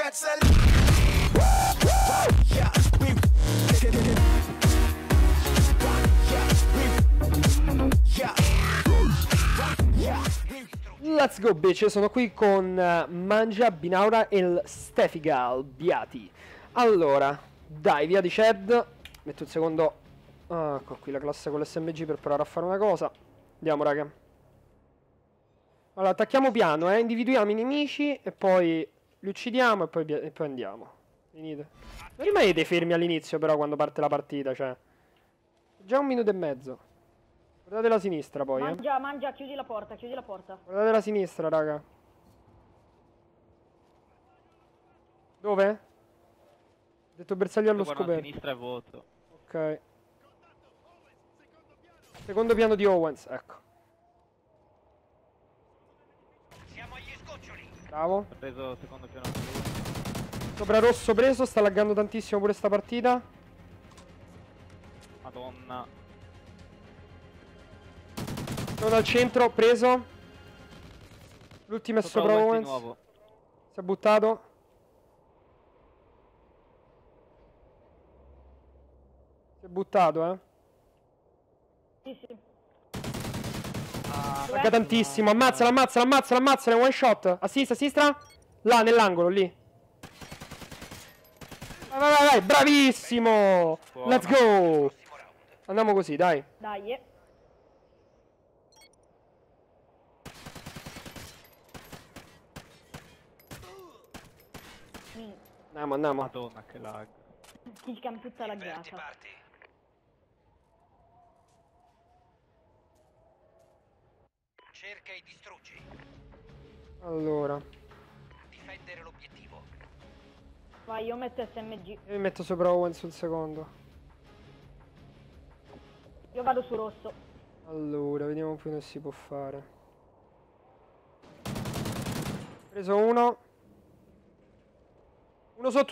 Let's go bitch, sono qui con Mangia, Binaura e il Stefigal Biati. Allora, dai, via di Chad. Metto un secondo. Ecco qui la classe con l'SMG per provare a fare una cosa. Andiamo raga. Allora, attacchiamo piano, individuiamo i nemici e poi li uccidiamo e poi andiamo. Finite. Non rimanete fermi all'inizio però quando parte la partita, cioè. Già 1 minuto e mezzo. Guardate la sinistra poi, Mangia, chiudi la porta, chiudi la porta. Guardate la sinistra, raga. Dove? Ho detto bersaglio allo scoperto. La sinistra è vuoto. Ok. Secondo piano di Owens, ecco. Siamo agli sgoccioli. Bravo. Ho preso secondo piano. Sopra rosso preso, sta laggando tantissimo pure sta partita. Madonna. Sono al centro, preso. L'ultimo è sopra Owens. Di nuovo. Si è buttato. Si è buttato, Sì, sì. Lagga tantissimo, ammazzala, one shot. A sinistra, Là, nell'angolo, lì. Vai, bravissimo. Buona. Let's go. Andiamo così, dai. Dai, Andiamo. Madonna, che lag. Killcam tutta Inverti laggata. parti. Cerca e distruggi. Allora, Difendere l'obiettivo. Vai, io metto SMG. io mi metto sopra Owens un secondo. Io vado su rosso. Allora, vediamo un po' che si può fare. Preso uno. Uno sotto.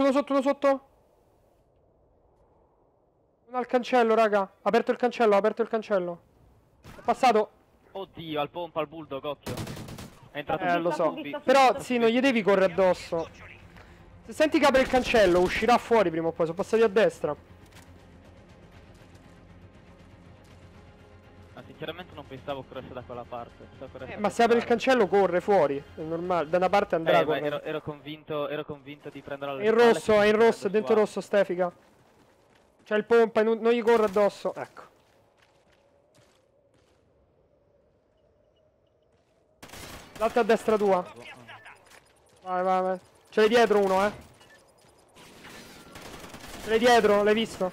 Uno al cancello, raga. Aperto il cancello. È passato. Oddio, al pompa, al bulldog, occhio. È entrato Lo so. Vista, Però, sì, non gli devi correre addosso. Se senti che apre il cancello, uscirà fuori prima o poi. Sono passati a destra. Ma sinceramente non pensavo corresse da quella parte. Ma se apre il cancello, corre fuori. È normale. Da una parte andrà. Ero convinto di prendere alla È in rosso, dentro rosso, Stefica. C'è il pompa, non gli corre addosso. Ecco. L'altro a destra tua. Vai. Ce l'hai dietro uno, Ce l'hai dietro, l'hai visto?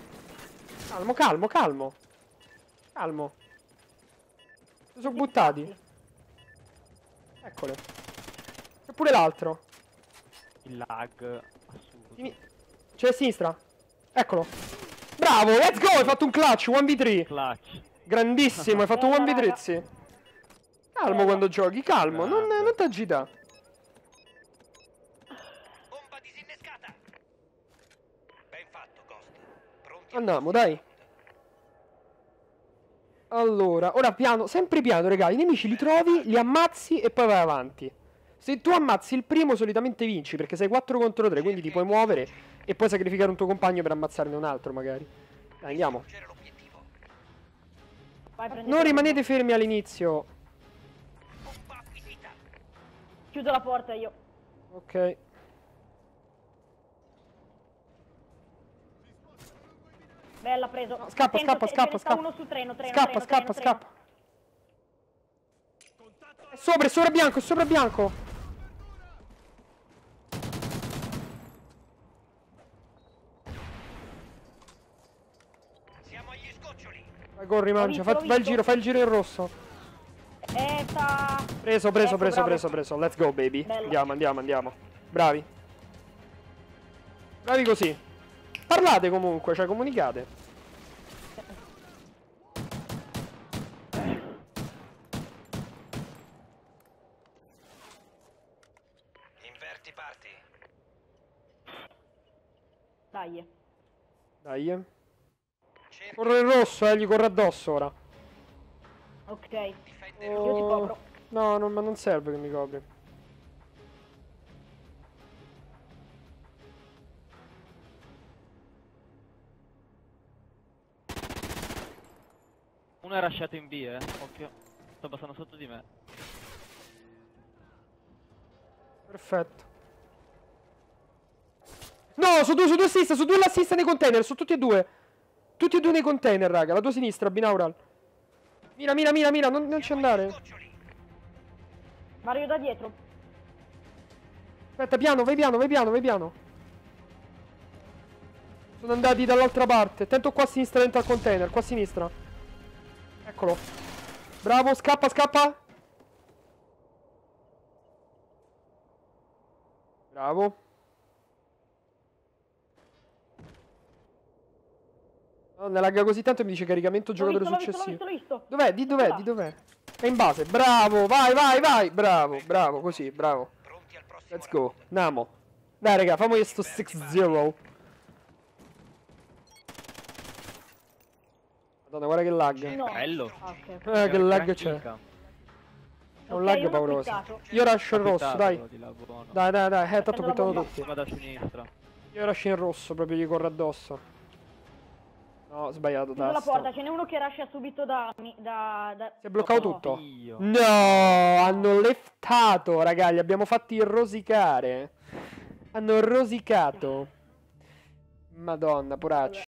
Calmo. Si sono buttati. Eccole. C'è pure l'altro. Il lag assurdo. C'è a sinistra. Eccolo. Bravo, let's go, hai fatto un clutch, 1v3. Clutch. Grandissimo, hai fatto un 1v3, sì. Calmo quando giochi, calmo, non t'agita. Bomba disinnescata. Ben fatto, Ghost. Pronti? Andiamo, dai. Allora, ora piano, sempre piano, raga. I nemici li trovi, li ammazzi e poi vai avanti. Se tu ammazzi il primo solitamente vinci, perché sei 4 contro 3, quindi ti puoi muovere e puoi sacrificare un tuo compagno per ammazzarne un altro magari. Dai, andiamo. Vai, Non rimanete fermi all'inizio. Bomba acquisita. Chiudo la porta io. Ok. Bella, preso. No, scappa. Uno su treno. Scappa. È sopra bianco. Siamo agli sgoccioli. Vai, corri, Mangia. L'ho visto. Fai il giro in rosso. Sta... Preso. Ecco, bravo. Let's go, baby. Bella. Andiamo. Bravi così. Parlate comunque, cioè comunicate. Inverti parti. Dai. Corro in rosso, gli corro addosso ora. Ok. Difendere Io ti copro. No, ma non serve che mi copri. Uno è rushato in B, occhio. Sto passando sotto di me. Perfetto. No, su due assist, su due l'assist nei container, su tutti e due. Tutti e due nei container, raga. La tua sinistra, binaural. Mira, non ci andare. Goccioli. Mario da dietro. Aspetta, piano, vai piano. Sono andati dall'altra parte. Attento qua a sinistra dentro al container, qua a sinistra. Eccolo. Bravo, scappa. Bravo. No, ne lagga così tanto e mi dice caricamento giocatore successivo. L'ho visto. Dov'è? Di dov'è? È in base. Bravo, vai. Bravo, così, bravo. Pronti al prossimo Let's go. Namo. Dai, raga, fammi sto 6-0. Madonna, guarda che lag. No. Bello. Ok. Che lag c'è. Chicca. È un Ok, lag uno pauroso. cliccato. Io rusho il rosso, dai. Approfittato di là, buono. Dai, tanto Prendo la appittano bomba. tutti. Vado a sinistra. Io rusho in rosso, proprio gli corro addosso. No, ho sbagliato Chiuso la porta, tasto. ce n'è uno che rusha subito da... Si è bloccato No. tutto. Io. No, hanno leftato, raga, li abbiamo fatti rosicare. Hanno rosicato. Madonna, poracci.